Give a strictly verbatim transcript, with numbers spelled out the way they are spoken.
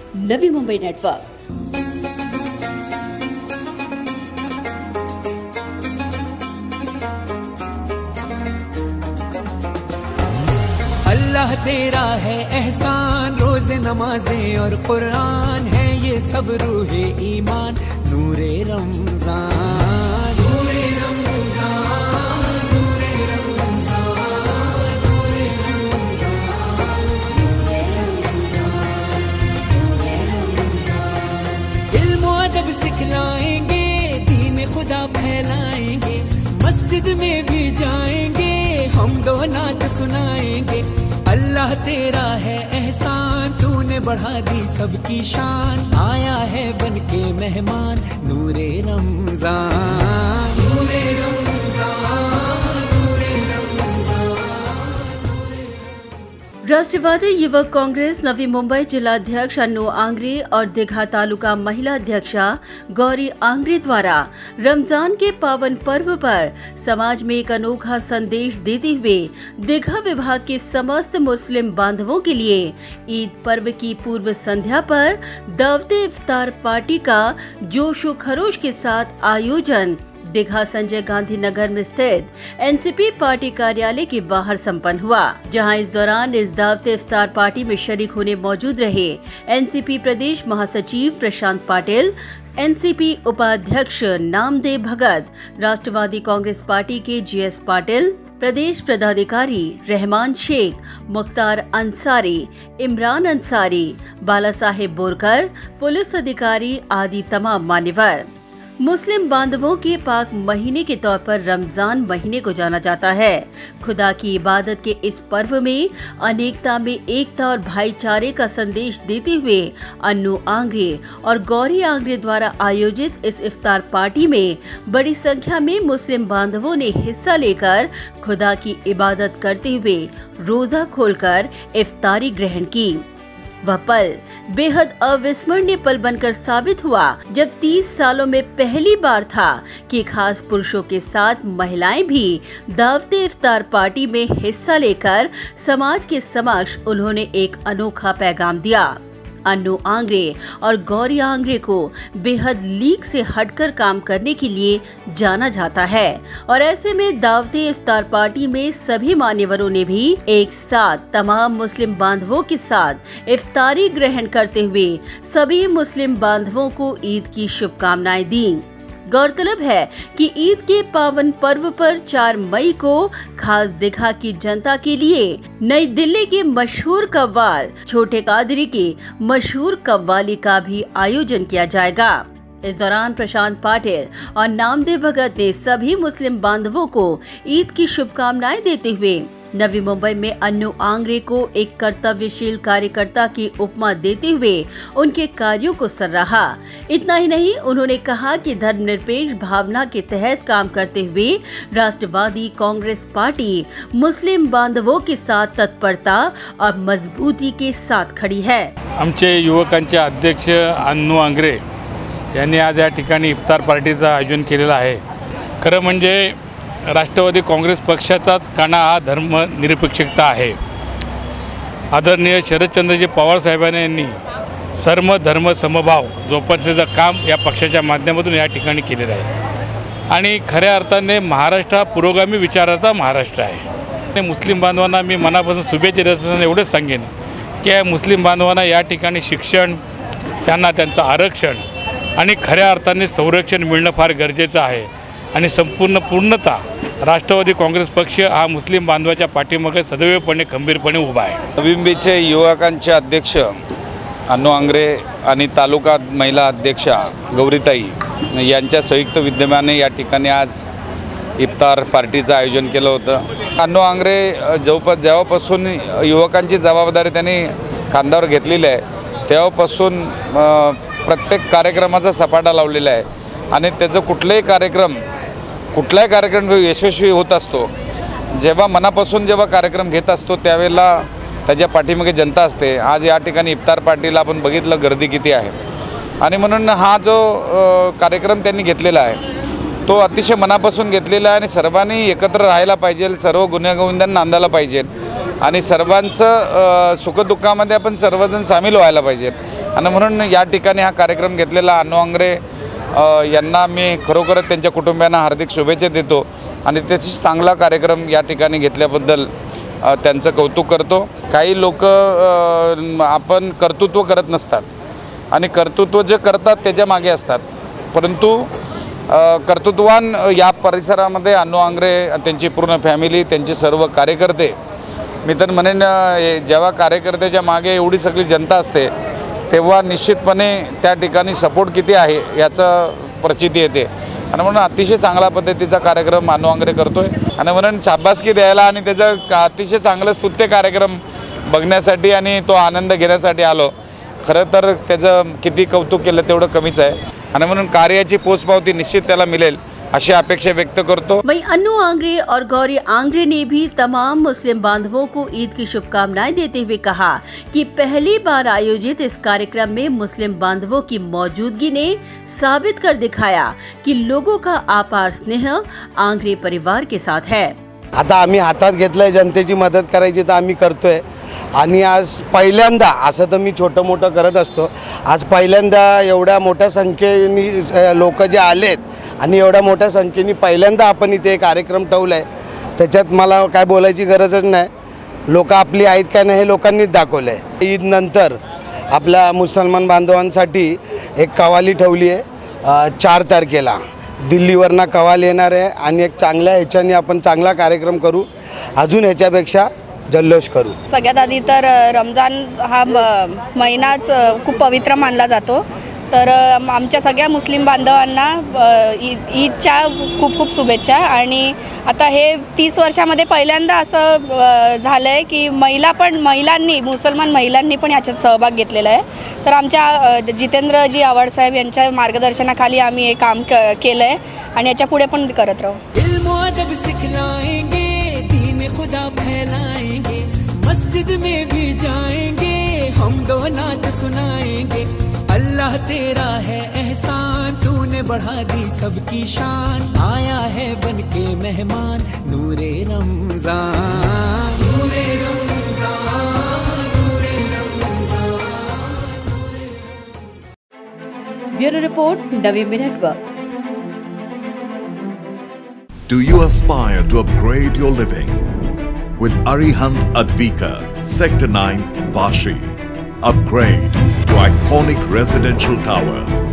Navi Mumbai network. अल्लाह तेरा है एहसान, रोज़े नमाजें और कुरान है ये सब रूहे ईमान, नूरे रमजान नूरे रमजान नूरे रमजान नूरे रमजान नूरे रमजान। इल्म व अदब सिखलाएंगे, दीन खुदा फैलाएंगे, मस्जिद में भी जाएंगे, हम दो नात सुनाएंगे। अल्लाह तेरा है एहसान, तूने बढ़ा दी सबकी शान, आया है बनके मेहमान, नूरे रमजान नूरे रमजान नूरे रमजान। राष्ट्रवादी युवक कांग्रेस नवी मुंबई जिलाध्यक्ष अन्नू आंग्रे और दीघा तालुका महिला अध्यक्षा गौरी आंग्रे द्वारा रमजान के पावन पर्व पर समाज में एक अनोखा संदेश देते हुए दीघा विभाग के समस्त मुस्लिम बांधवों के लिए ईद पर्व की पूर्व संध्या पर दावते इफ्तार पार्टी का जोशो खरोश के साथ आयोजन दीघा संजय गांधी नगर में स्थित एनसीपी पार्टी कार्यालय के बाहर संपन्न हुआ, जहां इस दौरान इस दावते इफ्तार पार्टी में शरीक होने मौजूद रहे एनसीपी प्रदेश महासचिव प्रशांत पाटिल, एनसीपी उपाध्यक्ष नामदेव भगत, राष्ट्रवादी कांग्रेस पार्टी के जीएस पाटिल, प्रदेश पदाधिकारी रहमान शेख, मुख्तार अंसारी, इमरान अंसारी, बाला साहेब बोरकर, पुलिस अधिकारी आदि तमाम मान्यवर। मुस्लिम बांधवों के पाक महीने के तौर पर रमजान महीने को जाना जाता है। खुदा की इबादत के इस पर्व में अनेकता में एकता और भाईचारे का संदेश देते हुए अन्नू आंग्रे और गौरी आंग्रे द्वारा आयोजित इस इफ्तार पार्टी में बड़ी संख्या में मुस्लिम बांधवों ने हिस्सा लेकर खुदा की इबादत करते हुए रोजा खोलकर इफ्तारी ग्रहण की। वह पल बेहद अविस्मरणीय पल बनकर साबित हुआ जब तीस सालों में पहली बार था कि खास पुरुषों के साथ महिलाएं भी दावते इफ्तार पार्टी में हिस्सा लेकर समाज के समक्ष उन्होंने एक अनोखा पैगाम दिया। अन्नू आंग्रे और गौरी आंग्रे को बेहद लीक से हटकर काम करने के लिए जाना जाता है और ऐसे में दावते इफ्तार पार्टी में सभी मान्यवरों ने भी एक साथ तमाम मुस्लिम बांधवों के साथ इफ्तारी ग्रहण करते हुए सभी मुस्लिम बांधवों को ईद की शुभकामनाएं दी। गौरतलब है कि ईद के पावन पर्व पर चार मई को खास दीघा की जनता के लिए नई दिल्ली के मशहूर कव्वाल छोटे कादरी के मशहूर कव्वाली का भी आयोजन किया जाएगा। इस दौरान प्रशांत पाटिल और नामदेव भगत ने सभी मुस्लिम बांधवों को ईद की शुभकामनाएं देते हुए नवी मुंबई में अन्नू आंग्रे को एक कर्तव्यशील कार्यकर्ता की उपमा देते हुए उनके कार्यों को सराहा। इतना ही नहीं, उन्होंने कहा कि धर्मनिरपेक्ष भावना के तहत काम करते हुए राष्ट्रवादी कांग्रेस पार्टी मुस्लिम बांधवों के साथ तत्परता और मजबूती के साथ खड़ी है। आमचे युवकांचे अध्यक्ष अन्नू आंग्रे यांनी आज या ठिकाणी इफ्तार पार्टीचं आयोजन केलेलं आहे। खरं म्हणजे राष्ट्रवादी काँग्रेस पक्षाचाच काना हा धर्मनिरपेक्षता आहे। आदरणीय शरदचंद्रजी पवार साहेबांनी सर्व धर्म समभाव जोपासण्याचं काम या पक्षाच्या माध्यमातून या ठिकाणी केलेलं आहे आणि खऱ्या अर्थाने महाराष्ट्र हा पुरोगामी विचाराचा महाराष्ट्र आहे। मुस्लिम बांधवांना मी मनापासून शुभेच्छा देत असताना एवढंच सांगेन की या मुस्लिम बांधवांना या ठिकाणी शिक्षण, त्यांना त्यांचं आरक्षण आणि खऱ्या अर्थाने संरक्षण मिळणं फार गरजेचं आहे आणि संपूर्ण पूर्णता राष्ट्रवादी काँग्रेस पक्ष हा मुस्लिम बांधवाच्या पाठीमागे सदैवपणे खंबीरपणे उभा आहे। नवी मुंबईचे युवकांचे अध्यक्ष अन्नू आंग्रे आणि तालुका महिला अध्यक्षा गौरीताई यांच्या संयुक्त विद्यमाने या ठिकाणी आज इफ्तार पार्टीचं आयोजन केलं होतं। अन्नू आंग्रे जवळ जेव्हापासून युवकांची जबाबदारी त्यांनी खांद्यावर घेतलेली आहे तेव्हापासून प्रत्येक कार्यक्रमाचा सपाटा लावलेला आहे आणि त्याचं कुठलाही कार्यक्रम कुठलाही कार्यक्रम यशस्वी होत असतो जेव्हा मनापासून जेव्हा कार्यक्रम घेत असतो त्यावेळेला त्याच्या पाठीमागे जनता असते। आज या ठिकाणी इफ्तार पार्टीला आपण बघितलं गर्दी किती आहे आणि म्हणून हा जो कार्यक्रम त्यांनी घेतलेला आहे तो अतिशय मनापासून घेतलेला आहे आणि सर्वांनी एकत्र राहायला पाहिजे, सर्व गुण्यागोविंदांना नांदायला पाहिजे आणि सर्वांचं सुखदुःखामध्ये आपण सर्वजण सामील व्हायला पाहिजे। आणि म्हणून या ठिकाणी हा कार्यक्रम घेतलेला अण्णू आंग्रे यांना मी खरोखरच त्यांच्या कुटुंबियांना हार्दिक शुभेच्छा देतो आणि त्याची चांगला कार्यक्रम या ठिकाणी घेतल्याबद्दल त्यांचं कौतुक करतो। काही लोक आपण कर्तृत्व करत नसतात आणि कर्तृत्व जे करतात त्याच्या मागे असतात, परंतु कर्तृत्ववान या परिसरामध्ये अण्णू आंग्रे, त्यांची पूर्ण फॅमिली, त्यांचे सर्व कार्यकर्ते, मी तर म्हणेन जेव्हा कार्यकर्त्याच्या मागे एवढी सगळी जनता असते तेव्हा निश्चितपणे त्या ठिकाणी सपोर्ट किती आहे याचं प्रचिती येते आणि म्हणून अतिशय चांगल्या पद्धतीचा कार्यक्रम अण्णू आंग्रे करतोय आणि म्हणून शाबासकी द्यायला आणि त्याचं अतिशय चांगलं स्तुत्य कार्यक्रम बघण्यासाठी आणि तो आनंद घेण्यासाठी आलो। खरं तर त्याचं किती कौतुक केलं तेवढं कमीच आहे आणि म्हणून कार्याची पोचपावती निश्चित त्याला मिळेल अशी अपेक्षा व्यक्त करतो। वहीं अन्नू आंग्रे और गौरी आंग्रे ने भी तमाम मुस्लिम बांधवों को ईद की शुभकामनाएं देते हुए कहा कि पहली बार आयोजित इस कार्यक्रम में मुस्लिम बांधवों की मौजूदगी ने साबित कर दिखाया कि लोगों का अपार स्नेह आंग्रे परिवार के साथ है। आता आम्ही हातात घेतलंय जनतेची मदत करायची तर आम्ही करतोय आणि आज पहिल्यांदा, असं तर मी छोटं मोठं करत असतो, आज पहिल्यांदा एवढ्या मोठ्या संख्येने लोक जे आलेत आणि एवढ्या मोठ्या संख्येने पहिल्यांदा आपण इथे कार्यक्रम ठेवला आहे, त्याच्यात मला काय बोलायची गरजच नाही। लोक आपली आहेत का नाही हे लोकांनीच दाखवलं आहे। ईद नंतर आपल्या मुसलमान बांधवांसाठी एक कवाली ठेवली आहे चार तारखेला, दिल्लीवरनं कवाल येणार आहे आणि एक चांगल्या ह्याच्याने आपण चांगला कार्यक्रम करू, अजून ह्याच्यापेक्षा जल्लोष करू। सगळ्यात आधी तर रमजान हा महिनाच खूप पवित्र मानला जातो, तर आमच्या सगळ्या मुस्लिम बांधवांना ईदच्या खूप खूप शुभेच्छा। आणि आता हे तीस वर्षामध्ये पहिल्यांदा असं झालं आहे की महिला पण महिलांनी मुसलमान महिलांनी पण याच्यात सहभाग घेतलेला आहे। तर आमच्या जितेंद्रजी आव्हाड साहेब यांच्या मार्गदर्शनाखाली आम्ही हे काम केलं आहे आणि याच्या पुढे पण करत राहू। खुदा फैलाएंगे, मस्जिद में भी जाएंगे, हम दो नात सुनाएंगे। अल्लाह तेरा है एहसान, तूने बढ़ा दी सबकी शान, आया है बनके मेहमान नूरे रमजान, नूरे रमजान, नूरे Ramzan. Bureau report, Naveen network. Do you aspire to upgrade your living? With Arihant Advika, Sector nine, Vashi. Upgrade to iconic residential tower